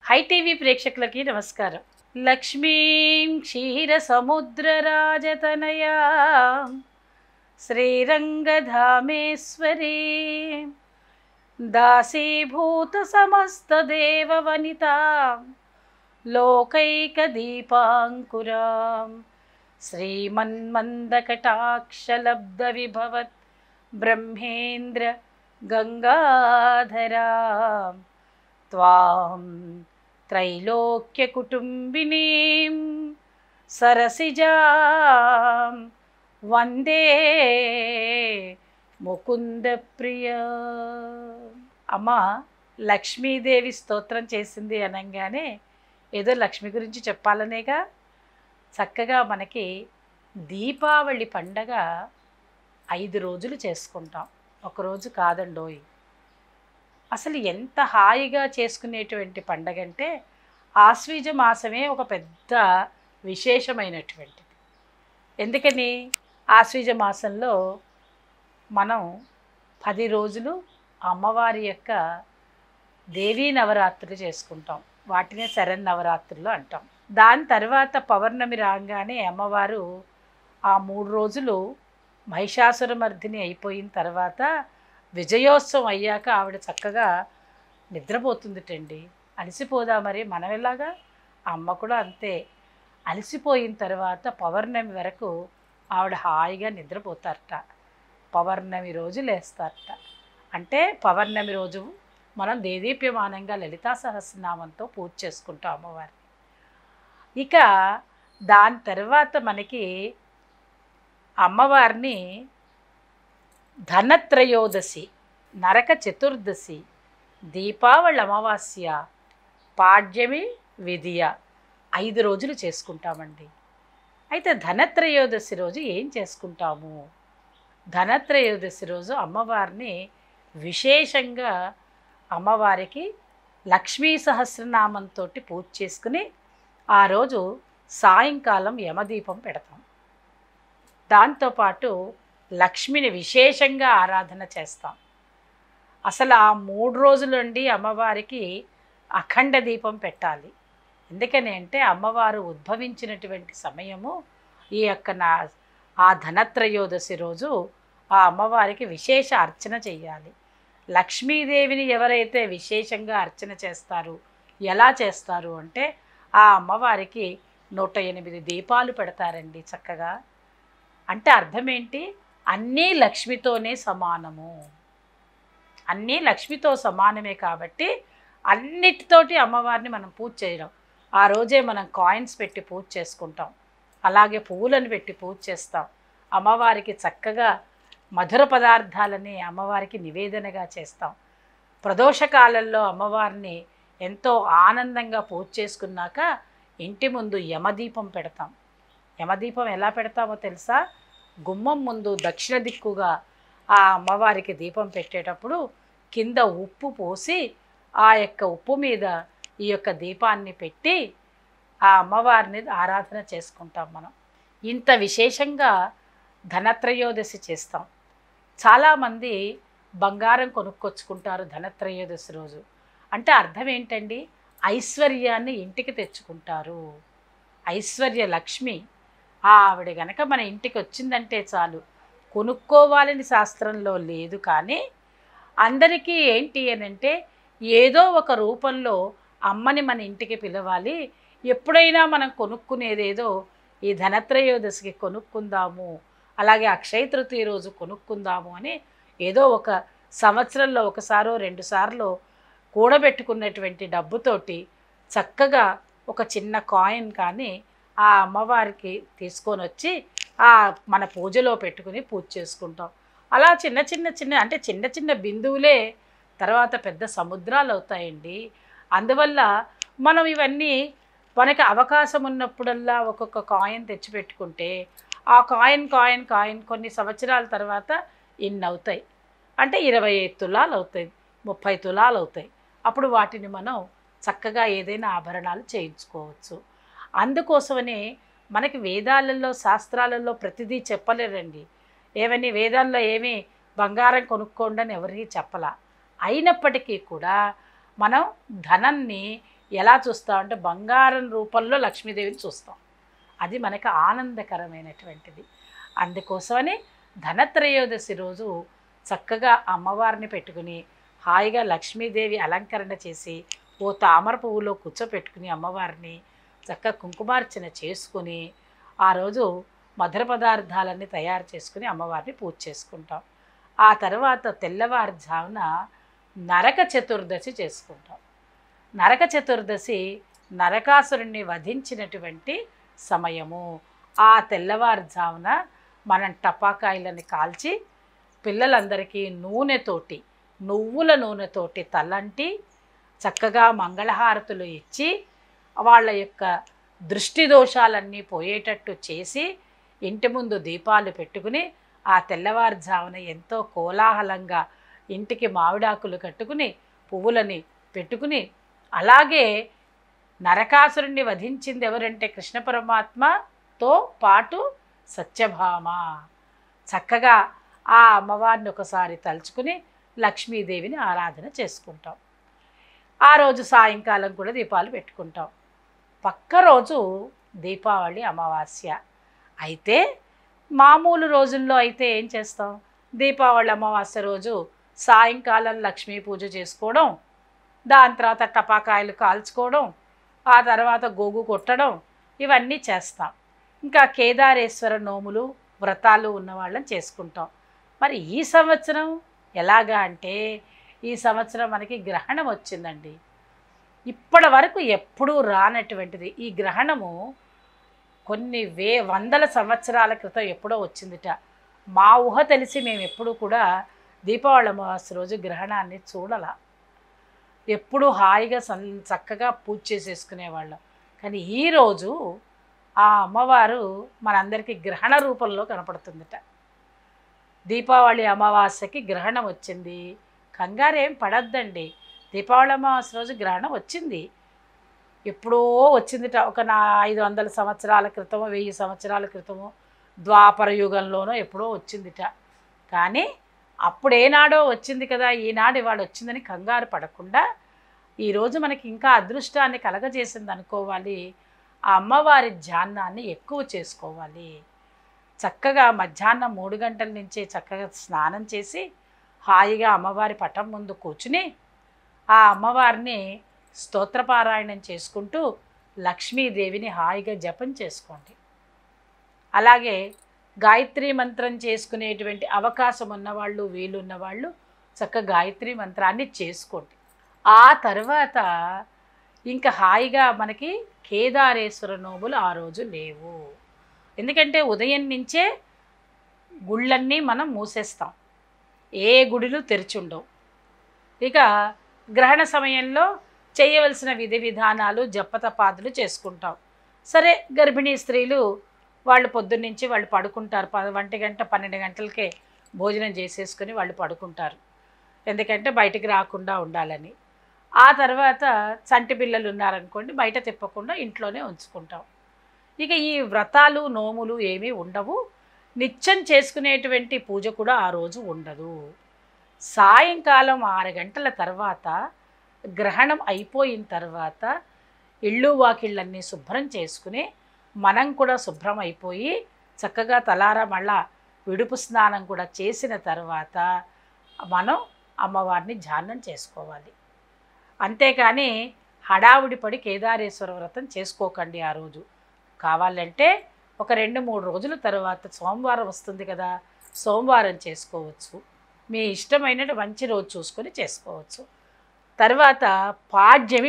High TV ప్రేక్షకులకి నమస్కారం. లక్ష్మీం క్షీరసముద్రరాజతనయా శ్రీరంగధామేశ్వరీ దాసీభూత సమస్తదేవవనితా లోకైకదీపాంకురాం శ్రీమన్మందకటాక్షలబ్ధవిభవత్ బ్రహ్మేంద్ర గంగాధరాం త్వాం త్రైలోక్యకుటుంబినీం సరసిజాం వందే ముకుంద ప్రియ. అమ్మ లక్ష్మీదేవి స్తోత్రం చేసింది అనగానే ఏదో లక్ష్మి గురించి చెప్పాలనేగా. చక్కగా మనకి దీపావళి పండగ 5 రోజులు చేసుకుంటాం, ఒకరోజు కాదండోయ్. అసలు ఎంత హాయిగా చేసుకునేటువంటి పండగ అంటే ఆశ్వీజ మాసమే ఒక పెద్ద విశేషమైనటువంటిది. ఎందుకని ఆశ్వీజ మాసంలో మనం 10 రోజులు అమ్మవారి యొక్క దేవీ నవరాత్రులు చేసుకుంటాం. వాటినే శరన్నవరాత్రులు అంటాం. దాని తర్వాత పౌర్ణమి రాగానే అమ్మవారు ఆ 3 రోజులు మహిషాసురమర్దిని అయిపోయిన తర్వాత విజయోత్సవం అయ్యాక ఆవిడ చక్కగా నిద్రపోతుందిటండి. అలసిపోదా మరి మనం ఎలాగా? అమ్మ కూడా అంతే. అలసిపోయిన తర్వాత పౌర్ణమి వరకు ఆవిడ హాయిగా నిద్రపోతారట. పౌర్ణమి రోజు లేస్తారట. అంటే పౌర్ణమి రోజు మనం దేదీప్యమానంగా లలితా సహస్రనామంతో పూజ చేసుకుంటాం అమ్మవారిని. ఇక దాని తర్వాత మనకి అమ్మవారిని ధనత్రయోదశి, నరక చతుర్దశి, దీపావళి అమావాస్య, పాడ్యమి, విధియ 5 రోజులు చేసుకుంటామండి. అయితే ధనత్రయోదశి రోజు ఏం చేసుకుంటాము? ధనత్రయోదశి రోజు అమ్మవారిని విశేషంగా అమ్మవారికి లక్ష్మీ సహస్రనామంతో పూజ చేసుకుని ఆ రోజు సాయంకాలం యమదీపం పెడతాం. దాంతోపాటు లక్ష్మిని విశేషంగా ఆరాధన చేస్తాం. అసలు ఆ 3 రోజుల నుండి అమ్మవారికి అఖండ దీపం పెట్టాలి. ఎందుకని అంటే అమ్మవారు ఉద్భవించినటువంటి సమయము ఈ యొక్క ఆ ధనత్రయోదశి రోజు ఆ అమ్మవారికి విశేష అర్చన చెయ్యాలి. లక్ష్మీదేవిని ఎవరైతే విశేషంగా అర్చన చేస్తారు, ఎలా చేస్తారు అంటే ఆ అమ్మవారికి 108 దీపాలు పెడతారండి చక్కగా. అంటే అర్థం ఏంటి? అన్నీ లక్ష్మితోనే సమానము. అన్నీ లక్ష్మితో సమానమే కాబట్టి అన్నిటితోటి అమ్మవారిని మనం పూజ చేయడం. ఆ రోజే మనం కాయిన్స్ పెట్టి పూజ చేసుకుంటాం. అలాగే పువ్వులను పెట్టి పూజ చేస్తాం. అమ్మవారికి చక్కగా మధుర పదార్థాలని అమ్మవారికి నివేదనగా చేస్తాం. ప్రదోషకాలంలో అమ్మవారిని ఎంతో ఆనందంగా పూజ చేసుకున్నాక ఇంటి ముందు యమదీపం పెడతాం. యమదీపం ఎలా పెడతామో తెలుసా? గుమ్మం ముందు దక్షిణ దిక్కుగా ఆ అమ్మవారికి దీపం పెట్టేటప్పుడు కింద ఉప్పు పోసి ఆ యొక్క ఉప్పు మీద ఈ యొక్క దీపాన్ని పెట్టి ఆ అమ్మవారిని ఆరాధన చేసుకుంటాం మనం. ఇంత విశేషంగా ధనత్రయోదశి చేస్తాం. చాలామంది బంగారం కొనుక్కొచ్చుకుంటారు ధనత్రయోదశి రోజు. అంటే అర్థం ఏంటండి? ఐశ్వర్యాన్ని ఇంటికి తెచ్చుకుంటారు. ఐశ్వర్య లక్ష్మి ఆవిడ గనక మన ఇంటికి వచ్చిందంటే చాలు, కొనుక్కోవాలని శాస్త్రంలో లేదు. కానీ అందరికీ ఏంటి అని అంటే ఏదో ఒక రూపంలో అమ్మని మన ఇంటికి పిలవాలి. ఎప్పుడైనా మనం కొనుక్కునేదేదో ఈ ధనత్రయోదశికి కొనుక్కుందాము, అలాగే అక్షయ తృతీయ రోజు కొనుక్కుందాము అని ఏదో ఒక సంవత్సరంలో ఒకసారో 2 సార్లు కూడబెట్టుకున్నటువంటి డబ్బుతోటి చక్కగా ఒక చిన్న కాయిన్ కానీ ఆ అమ్మవారికి తీసుకొని వచ్చి మన పూజలో పెట్టుకుని పూజ చేసుకుంటాం. అలా చిన్న చిన్న బిందువులే తర్వాత పెద్ద సముద్రాలు అవుతాయండి. అందువల్ల మనం ఇవన్నీ మనకి అవకాశం ఉన్నప్పుడల్లా ఒక్కొక్క కాయిన్ తెచ్చిపెట్టుకుంటే ఆ కాయిన్ కొన్ని సంవత్సరాల తర్వాత ఇన్ని అవుతాయి. అంటే 25 తులాలు అవుతాయి, 30 తులాలు అవుతాయి. అప్పుడు వాటిని మనం చక్కగా ఏదైనా ఆభరణాలు చేయించుకోవచ్చు. అందుకోసమనే మనకి వేదాలలో శాస్త్రాలలో ప్రతిదీ చెప్పలేరండి. ఏమని వేదాల్లో ఏమీ బంగారం కొనుక్కోండి అని ఎవరికి చెప్పలా. అయినప్పటికీ కూడా మనం ధనాన్ని ఎలా చూస్తామంటే బంగారం రూపంలో లక్ష్మీదేవిని చూస్తాం. అది మనకు ఆనందకరమైనటువంటిది. అందుకోసమని ధనత్రయోదశి రోజు చక్కగా అమ్మవారిని పెట్టుకుని హాయిగా లక్ష్మీదేవి అలంకరణ చేసి ఓ తామర పువ్వులో కూర్చోపెట్టుకుని అమ్మవారిని చక్కగా కుంకుమార్చన చేసుకుని ఆ రోజు మధుర పదార్థాలన్నీ తయారు చేసుకుని అమ్మవారిని పూజ చేసుకుంటాం. ఆ తర్వాత తెల్లవారుజామున నరక చతుర్దశి చేసుకుంటాం. నరక చతుర్దశి నరకాసురుణ్ణి వధించినటువంటి సమయము. ఆ తెల్లవారుజామున మనం టపాకాయలని కాల్చి పిల్లలందరికీ నూనెతోటి, నువ్వుల నూనెతోటి తలంటి చక్కగా మంగళహారతులు ఇచ్చి వాళ్ళ యొక్క దృష్టి దోషాలన్నీ పోయేటట్టు చేసి ఇంటి ముందు దీపాలు పెట్టుకుని ఆ తెల్లవారుజామున ఎంతో కోలాహలంగా ఇంటికి మామిడాకులు కట్టుకుని పువ్వులని పెట్టుకుని, అలాగే నరకాసురుణ్ణి వధించింది ఎవరంటే కృష్ణ పరమాత్మతో పాటు సత్యభామ. చక్కగా ఆ అమ్మవారిని ఒకసారి తలుచుకుని లక్ష్మీదేవిని ఆరాధన చేసుకుంటాం. ఆ రోజు సాయంకాలం కూడా దీపాలు పెట్టుకుంటాం. పక్క రోజు దీపావళి అమావాస్య. అయితే మామూలు రోజుల్లో అయితే ఏం చేస్తాం, దీపావళి అమావాస్య రోజు సాయంకాలం లక్ష్మీ పూజ చేసుకోవడం, దాని తర్వాత టపాకాయలు కాల్చుకోవడం, ఆ తర్వాత గోగు కొట్టడం, ఇవన్నీ చేస్తాం. ఇంకా కేదారేశ్వర నోములు వ్రతాలు ఉన్నవాళ్ళని చేసుకుంటాం. మరి ఈ సంవత్సరం ఎలాగా అంటే, ఈ సంవత్సరం మనకి గ్రహణం వచ్చిందండి. ఇప్పటి వరకు ఎప్పుడూ రానటువంటిది ఈ గ్రహణము. కొన్ని వందల సంవత్సరాల క్రితం ఎప్పుడో వచ్చిందిట. మా ఊహ తెలిసి మేము ఎప్పుడూ కూడా దీపావళి అమావాస్య రోజు గ్రహణాన్ని చూడాల. ఎప్పుడూ హాయిగా చక్కగా పూజ చేసేసుకునేవాళ్ళం. కానీ ఈరోజు ఆ అమ్మవారు మనందరికీ గ్రహణ రూపంలో కనపడుతుందిట. దీపావళి అమావాస్యకి గ్రహణం వచ్చింది. కంగారేం పడద్దండి. దీపావళి అమావాస్య రోజు గ్రహణం వచ్చింది, ఎప్పుడో వచ్చిందిట. ఒక 500 సంవత్సరాల క్రితమో 1000 సంవత్సరాల క్రితమో ద్వాపర యుగంలోనో ఎప్పుడో వచ్చిందిట. కానీ అప్పుడేనాడో వచ్చింది కదా, ఈనాడు ఇవాళ వచ్చిందని కంగారు పడకుండా ఈరోజు మనకి ఇంకా అదృష్టాన్ని కలగజేసింది అనుకోవాలి. ఆ అమ్మవారి ధ్యానాన్ని ఎక్కువ చేసుకోవాలి. చక్కగా మధ్యాహ్నం 3 గంటల నుంచే చక్కగా స్నానం చేసి హాయిగా అమ్మవారి పటం ముందు కూర్చుని ఆ అమ్మవారిని స్తోత్రపారాయణం చేసుకుంటూ లక్ష్మీదేవిని హాయిగా జపం చేసుకోండి. అలాగే గాయత్రీ మంత్రం చేసుకునేటువంటి అవకాశం ఉన్నవాళ్ళు, వీలున్నవాళ్ళు చక్కగా గాయత్రీ మంత్రాన్ని చేసుకోండి. ఆ తర్వాత ఇంకా హాయిగా మనకి కేదారేశ్వర నోములు ఆ రోజు లేవు. ఎందుకంటే ఉదయం నుంచే గుళ్ళన్నీ మనం మూసేస్తాం, ఏ గుడిలు తెరిచి ఉండవు. ఇక గ్రహణ సమయంలో చేయవలసిన విధి విధానాలు జపతపాదులు చేసుకుంటాం. సరే, గర్భిణీ స్త్రీలు వాళ్ళు పొద్దున్నుంచి వాళ్ళు పడుకుంటారు. 1 గంట 12 గంటలకే భోజనం చేసేసుకొని వాళ్ళు పడుకుంటారు, ఎందుకంటే బయటికి రాకుండా ఉండాలని. ఆ తర్వాత చంటి పిల్లలు ఉన్నారనుకోండి, బయట తిప్పకుండా ఇంట్లోనే ఉంచుకుంటాం. ఇక ఈ వ్రతాలు నోములు ఏమీ ఉండవు. నిత్యం చేసుకునేటువంటి పూజ కూడా ఆ రోజు ఉండదు. సాయంకాలం 6 గంటల తర్వాత గ్రహణం అయిపోయిన తర్వాత ఇళ్ళు వాకిళ్ళన్నీ శుభ్రం చేసుకుని మనం కూడా శుభ్రం అయిపోయి చక్కగా తలారా మళ్ళా విడుపు స్నానం కూడా చేసిన తర్వాత మనం అమ్మవారిని ధ్యానం చేసుకోవాలి. అంతేకాని హడావుడి పడి కేదారేశ్వర వ్రతం చేసుకోకండి. ఆ రోజు కావాలంటే ఒక 2-3 రోజుల తర్వాత సోమవారం వస్తుంది కదా, సోమవారం చేసుకోవచ్చు. మీ ఇష్టమైన మంచి రోజు చూసుకొని చేసుకోవచ్చు. తర్వాత పాడ్యమి,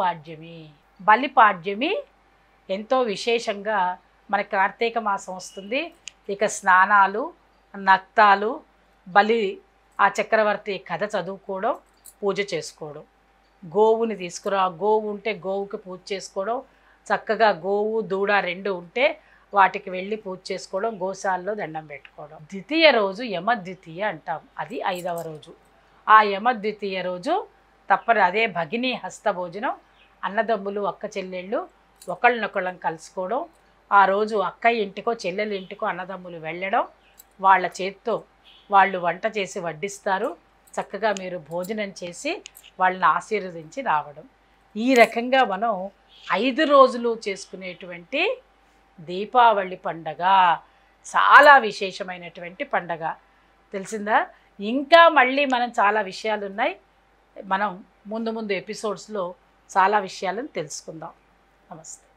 బలిపాడ్యమి ఎంతో విశేషంగా మన కార్తీక మాసం వస్తుంది. ఇక స్నానాలు, నక్తాలు, బలి ఆ చక్రవర్తి కథ చదువుకోవడం, పూజ చేసుకోవడం, గోవుని గోవు ఉంటే గోవుకి పూజ చేసుకోవడం, చక్కగా గోవు దూడ 2 ఉంటే వాటికి వెళ్ళి పూజ చేసుకోవడం, గోశాలలో దండం పెట్టుకోవడం. ద్వితీయ రోజు యమద్వితీయ అంటాం, అది 5వ రోజు. ఆ యమద్వితీయ రోజు అదే భగిని హస్త భోజనం. అన్నదమ్ములు, అక్క చెల్లెళ్ళు ఒకళ్ళనొకళ్ళని కలుసుకోవడం. ఆ రోజు అక్క ఇంటికో చెల్లెల ఇంటికో అన్నదమ్ములు వెళ్ళడం, వాళ్ళ చేత్తో వాళ్ళు వంట చేసి వడ్డిస్తారు. చక్కగా మీరు భోజనం చేసి వాళ్ళని ఆశీర్వదించి రావడం. ఈ రకంగా మనం 5 రోజులు చేసుకునేటువంటి దీపావళి పండగ చాలా విశేషమైనటువంటి పండగ. తెలిసిందా? ఇంకా మళ్ళీ మనం చాలా విషయాలు ఉన్నాయి. మనం ముందు ముందు ఎపిసోడ్స్లో చాలా విషయాలను తెలుసుకుందాం. నమస్తే.